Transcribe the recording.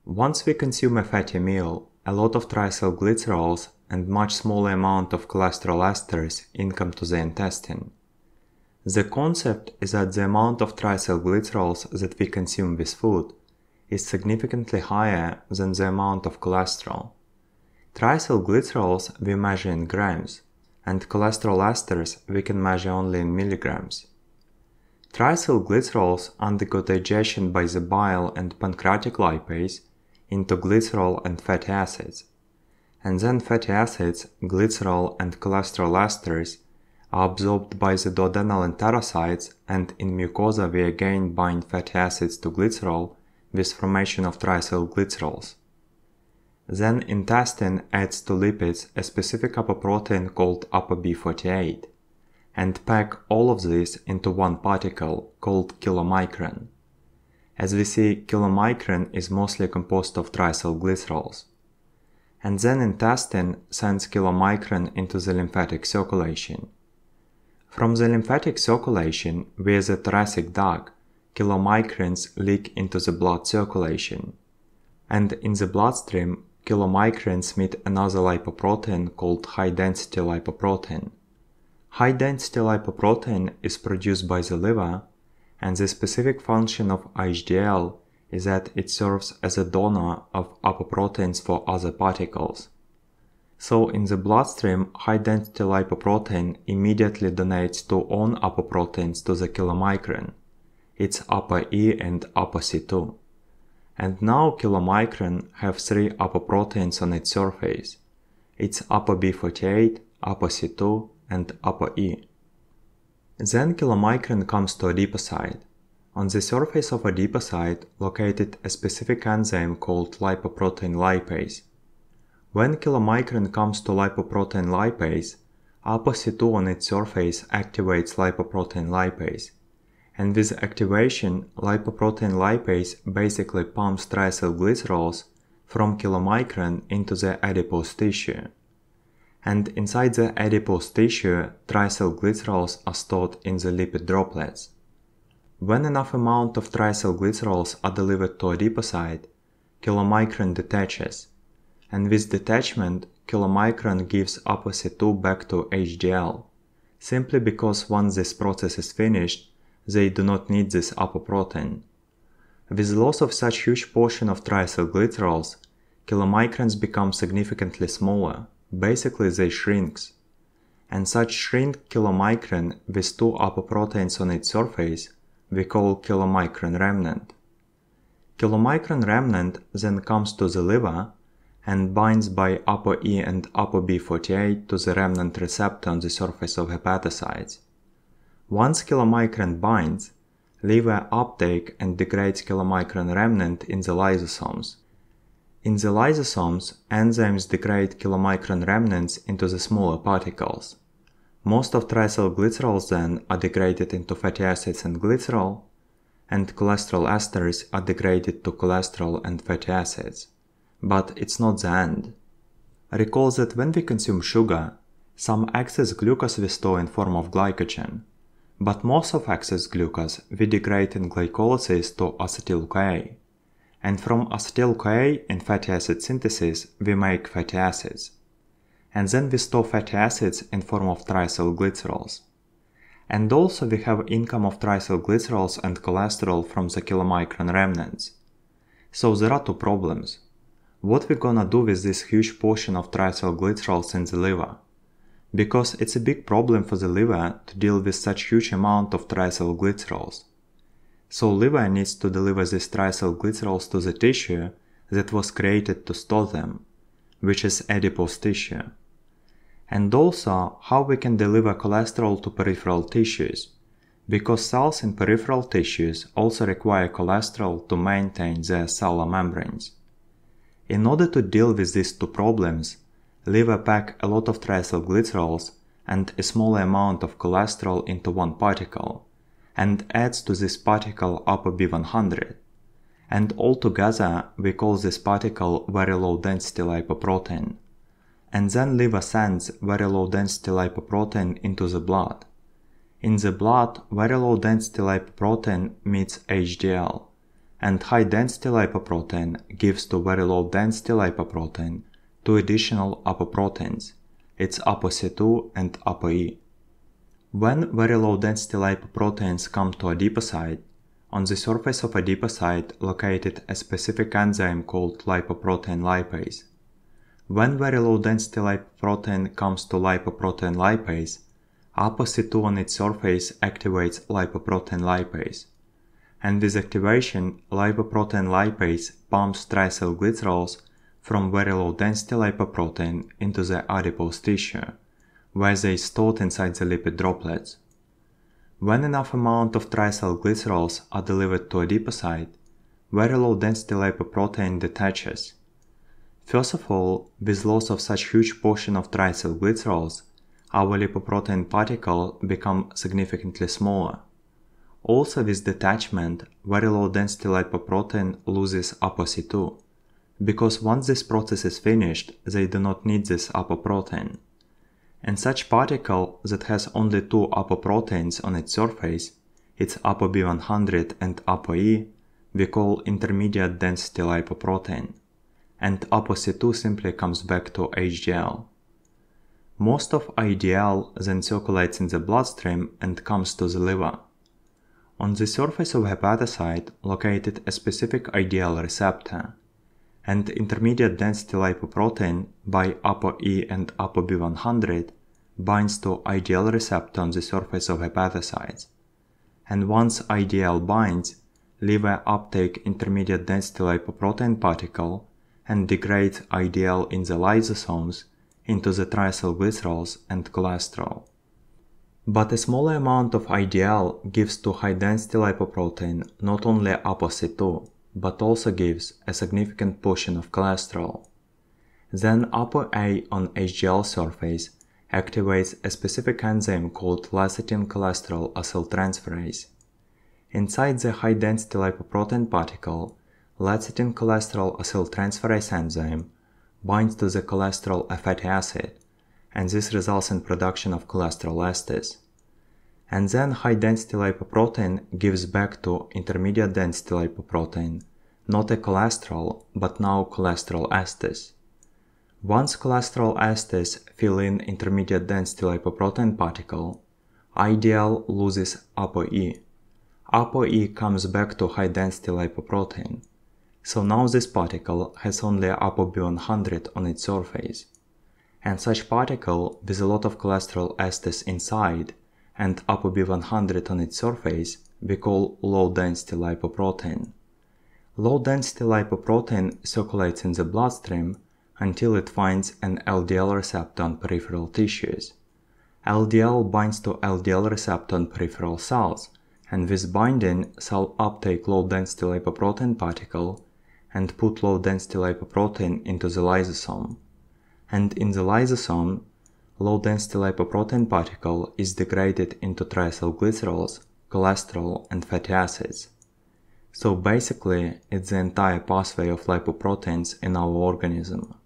Once we consume a fatty meal, a lot of triglycerols and much smaller amount of cholesterol esters income to the intestine. The concept is that the amount of triglycerols that we consume with food is significantly higher than the amount of cholesterol. Triglycerols we measure in grams, and cholesterol esters we can measure only in milligrams. Triglycerols undergo digestion by the bile and pancreatic lipase into glycerol and fatty acids, and then fatty acids, glycerol and cholesterol esters are absorbed by the duodenal enterocytes, and in mucosa we again bind fatty acids to glycerol with formation of triglycerols. Then intestine adds to lipids a specific apoprotein called ApoB48 and pack all of this into one particle called chylomicron. As we see, chylomicron is mostly composed of triglycerols. And then intestine sends chylomicron into the lymphatic circulation. From the lymphatic circulation, via the thoracic duct, chylomicrons leak into the blood circulation. And in the bloodstream, chylomicrons meet another lipoprotein called high-density lipoprotein. High-density lipoprotein is produced by the liver, and the specific function of HDL is that it serves as a donor of apoproteins for other particles. So in the bloodstream, high-density lipoprotein immediately donates two own apoproteins to the chylomicron. It's ApoE and ApoC2. And now chylomicron have three apoproteins on its surface. It's ApoB48, ApoC2, and ApoE. Then chylomicron comes to adipocyte. On the surface of adipocyte located a specific enzyme called lipoprotein lipase. When chylomicron comes to lipoprotein lipase, ApoC2 on its surface activates lipoprotein lipase. And with activation, lipoprotein lipase basically pumps triglycerols from chylomicron into the adipose tissue. And inside the adipose tissue, triglycerols are stored in the lipid droplets. When enough amount of triglycerols are delivered to adipocyte, chylomicron detaches, and with detachment, chylomicron gives ApoC2 back to HDL, simply because once this process is finished, they do not need this apoprotein. With loss of such huge portion of triglycerols, chylomicrons become significantly smaller. Basically, they shrinks. And such shrink chylomicron with two apoproteins on its surface we call chylomicron remnant. Chylomicron remnant then comes to the liver and binds by ApoE and ApoB48 to the remnant receptor on the surface of hepatocytes. Once chylomicron binds, liver uptake and degrades chylomicron remnant in the lysosomes. In the lysosomes, enzymes degrade chylomicron remnants into the smaller particles. Most of triglycerols then are degraded into fatty acids and glycerol, and cholesterol esters are degraded to cholesterol and fatty acids. But it's not the end. Recall that when we consume sugar, some excess glucose we store in form of glycogen, but most of excess glucose we degrade in glycolysis to acetyl-CoA. And from acetyl-CoA in fatty acid synthesis we make fatty acids. And then we store fatty acids in form of triglycerols. And also we have income of triglycerols and cholesterol from the chylomicron remnants. So there are two problems. What we're gonna do with this huge portion of triglycerols in the liver? Because it's a big problem for the liver to deal with such huge amount of triglycerols. So liver needs to deliver these triglycerols to the tissue that was created to store them, which is adipose tissue. And also how we can deliver cholesterol to peripheral tissues, because cells in peripheral tissues also require cholesterol to maintain their cellular membranes. In order to deal with these two problems, liver pack a lot of triglycerols and a small amount of cholesterol into one particle, and adds to this particle ApoB100. And altogether we call this particle very low density lipoprotein. And then liver sends very low density lipoprotein into the blood. In the blood, very low density lipoprotein meets HDL, and high-density lipoprotein gives to very low-density lipoprotein two additional apoproteins, its ApoC2 and ApoE. When very low-density lipoproteins come to adipocyte, on the surface of adipocyte located a specific enzyme called lipoprotein lipase. When very low-density lipoprotein comes to lipoprotein lipase, ApoC2 on its surface activates lipoprotein lipase. And with activation, lipoprotein lipase pumps triacylglycerols from very low-density lipoprotein into the adipose tissue, where they are stored inside the lipid droplets. When enough amount of triacylglycerols are delivered to adipocyte, very low-density lipoprotein detaches. First of all, with loss of such huge portion of triacylglycerols, our lipoprotein particle become significantly smaller. Also with detachment, very low-density lipoprotein loses ApoC2, because once this process is finished, they do not need this apoprotein. And such particle that has only two apoproteins on its surface, its ApoB100 and ApoE, we call intermediate density lipoprotein, and ApoC2 simply comes back to HDL. Most of IDL then circulates in the bloodstream and comes to the liver. On the surface of hepatocyte located a specific IDL receptor, and intermediate density lipoprotein by ApoE and ApoB100 binds to IDL receptor on the surface of hepatocytes. And once IDL binds, liver uptake intermediate density lipoprotein particle and degrades IDL in the lysosomes into the triacylglycerols and cholesterol. But a smaller amount of IDL gives to high-density lipoprotein not only ApoC2, but also gives a significant portion of cholesterol. Then ApoA on HDL surface activates a specific enzyme called lecithin cholesterol acyltransferase. Inside the high-density lipoprotein particle, lecithin cholesterol acyltransferase enzyme binds to the cholesterol fatty acid, and this results in production of cholesterol esters. And then high-density lipoprotein gives back to intermediate density lipoprotein, not a cholesterol, but now cholesterol esters. Once cholesterol esters fill in intermediate density lipoprotein particle, IDL loses ApoE. ApoE comes back to high-density lipoprotein. So now this particle has only ApoB100 on its surface. And such particle with a lot of cholesterol esters inside and ApoB100 on its surface we call low-density lipoprotein. Low-density lipoprotein circulates in the bloodstream until it finds an LDL receptor on peripheral tissues. LDL binds to LDL receptor on peripheral cells, and with binding, cell uptake low-density lipoprotein particle and put low-density lipoprotein into the lysosome. And in the lysosome, low-density lipoprotein particle is degraded into triacylglycerols, cholesterol, and fatty acids. So basically, it's the entire pathway of lipoproteins in our organism.